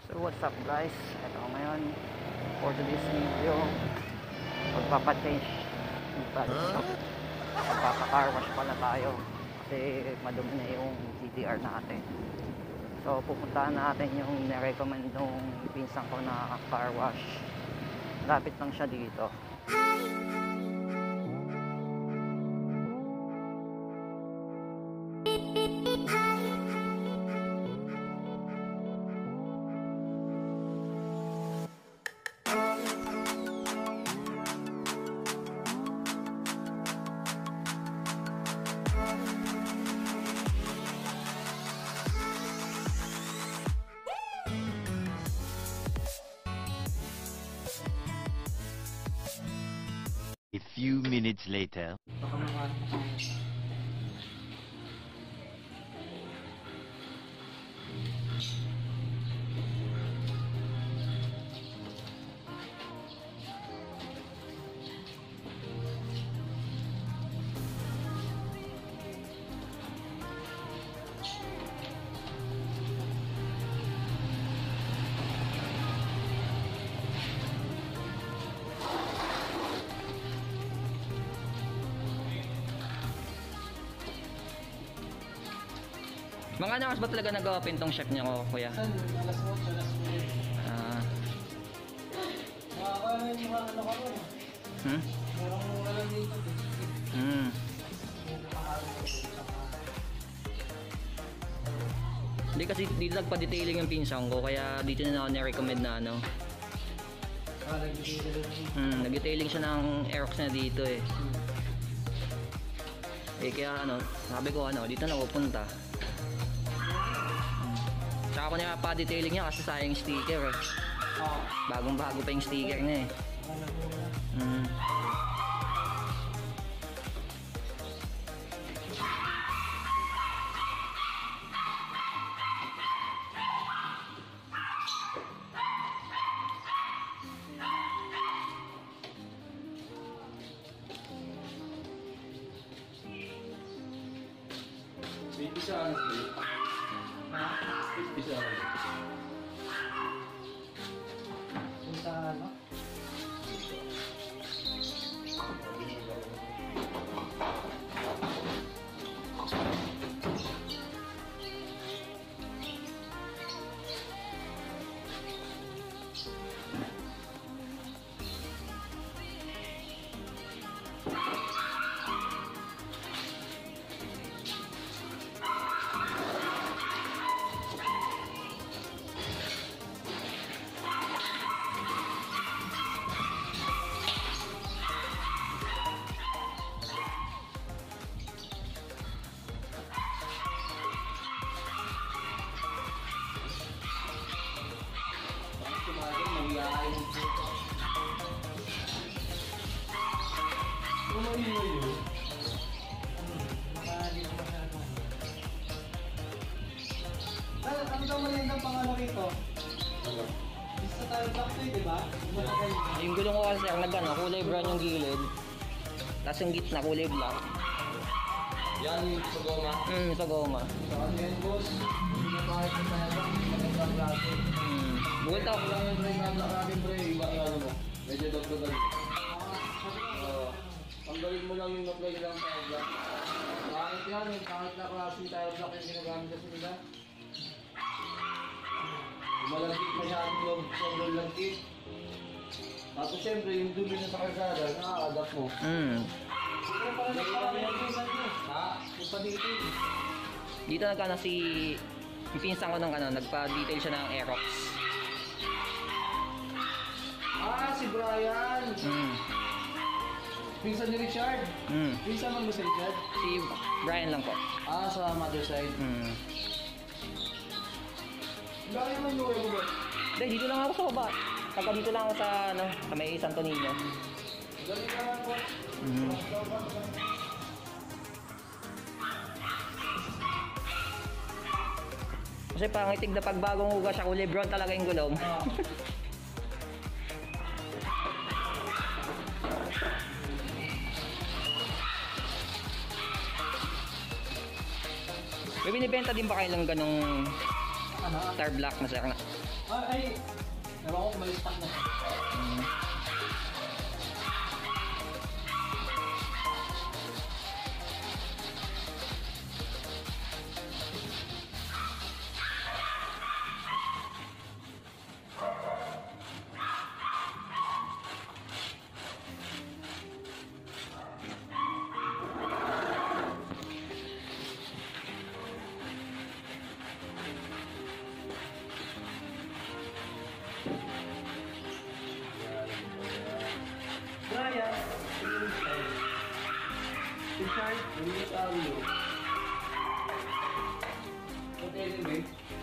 So what's up guys, ito ngayon for today's video magpapachange magpapa-carwash pala tayo kasi madumi na yung GTR natin. So pupuntahan natin yung nirecommend nung pinsan ko na carwash, lapit lang siya dito. A few minutes later. Mga oras ba talaga nag-open tong chef niya ko, kuya? Saan? Alas 8, alas 9. Ah. Makakala yung mga ano ka mo. Merong mura lang dito. Hindi kasi dito nagpa-detailing yung pinsan ko, kaya dito na ako ni-recommend na ano. Nag-detailing. Nag-detailing siya ng aerox na dito eh. Kaya ano, sabi ko ano, dito na pupunta. Tsaka ako niya pa-detailing niya kasi sayang yung sticker eh. Bagong-bago pa yung sticker niya eh. Bisa ano? Bisa ano? Punta ano? Ano daw magandang pangalan rito? Isa tayo black to di ba? Yung gulong ko kasi ang nagano, kulay brown yung gilid. Tapos yung gitna kulay black. Yan sa goma? Sa goma. So ano yan boss? Hindi na kahit na tayo black, magandang klase. Bulta ko lang yung brake na black natin pre, iba yung ano mo. Medyo dog-dogan. Tanggalin mo lang yung nag-play lang tayo black. Kahit yan, kahit na klase tayo black yung ginagamit kasi nila. Malagkit masyadong loob, sobrang langkit. Tapos siyempre, yung dumi na sa kalsada, nakaka-adapt mo. Pero parang nagpapalagkisan nyo. Ha? Yung pa-dito. Dito nagkano si yung pinsan ko ng ano, nagpa-detail siya ng aerox. Ah, si Brian! Pinsan ni Richard? Pinsan mo si Richard? Si Brian lang po. Ah, sa mother side. Bakit naman yung mo ba? Hindi, dito lang ako sa baba. Pagka dito lang ako sa, ano, sa may Santo Niño. Galing naman po. Kasi pangitig na pagbagong huga siya, kulay brown talaga yung gulong. May binibenta din ba kayo lang ganong star black na sir? Ay! Ewan ko kung may stock na. Brian, Richard, ulit tayo. Hotel ba?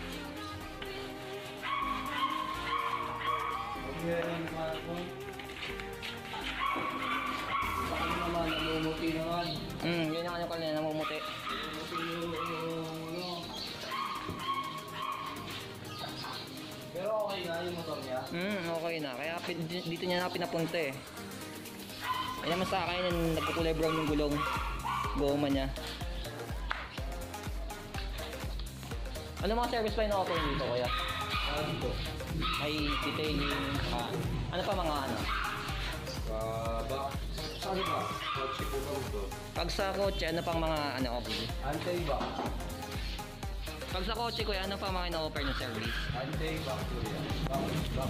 Okay, naman. Baka naman, namumuti naman. Yun yung ano kanina, namumuti. Pero okay na yung motor niya. Okay na. Kaya dito niya na pinapunta eh. Ay naman sa akin, nagkukulay brown yung gulong. Goma niya. Ano mga service pa yung offer dito kuya? Dito. May detailing, ano pa mga ano? Saan ba? Kotse po ba ito? Pag sa kotse, ano pang mga ano offer? Anti-back. Pag sa kotse kuya, ano pa mga ino-offer ng service? Anti-back po yan. Back.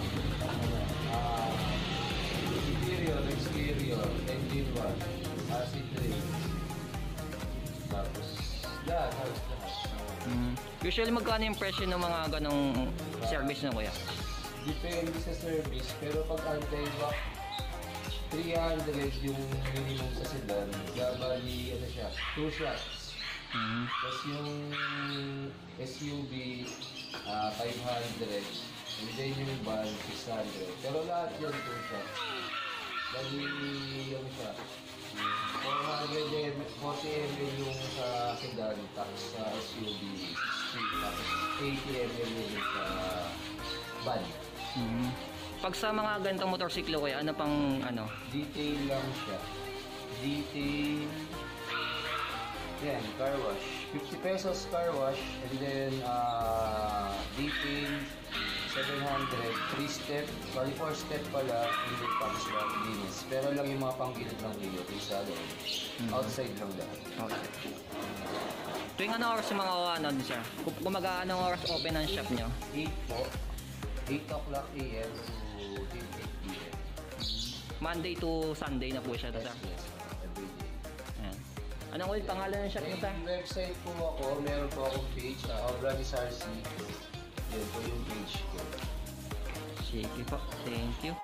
Interior, exterior, engine 1, acid rain. Tapos, lahat. Usually magkano yung presyo ng mga ganong service na kuya? Depende sa service, pero pag anti-back, 300 yung minimum sa sedan. Bali, ano siya, 2 shots. Tapos yung SUV, 500. And then yung van, 600. Pero lahat yun 2 shots. Bali, ano siya, 40 ml yung sa sedan, tapos sa SUV, 60, tapos 80 ml yung sa van. Pag sa mga ganitong motorsiklo kuya, ano pang ano? Detail lang siya. Detail. Yan, car wash. 50 pesos car wash. And then, detail, 700. 3 step. Bali 4 step pala. And then, tapos lahat linis. Pero lang yung mga panggilid ng liyo. Sa loob. Outside lang lahat. Okay. Tuwing ano oras yung mga ano din siya? Kumaga anong oras open ang shop nyo? 8 po. 8 o'clock AM to 8 PM. Monday to Sunday na po siya to sir. Yes, every day. Ayan. Anong ulit pangalan ng shop nyo sir? May website po ako. Meron po akong page. OBRA ni ZARSI. Yan po yung page ko. Sige po. Thank you.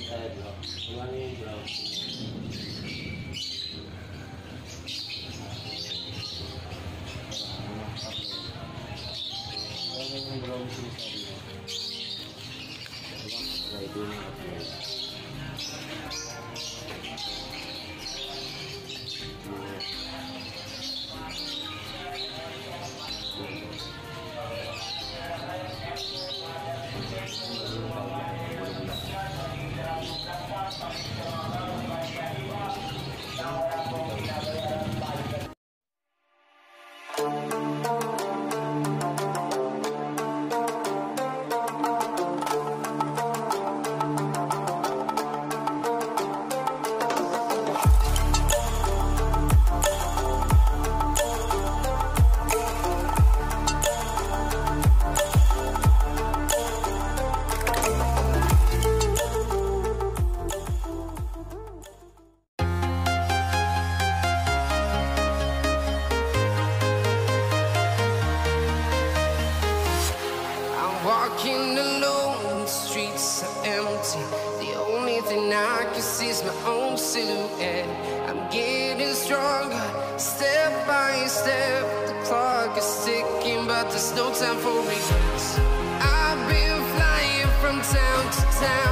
Wala na yung brown. Wala na yung brown sinasabi mo. Try doon yung apply. Walking alone, the streets are empty. The only thing I can see is my own silhouette. I'm getting stronger, step by step. The clock is ticking, but there's no time for regrets. I've been flying from town to town.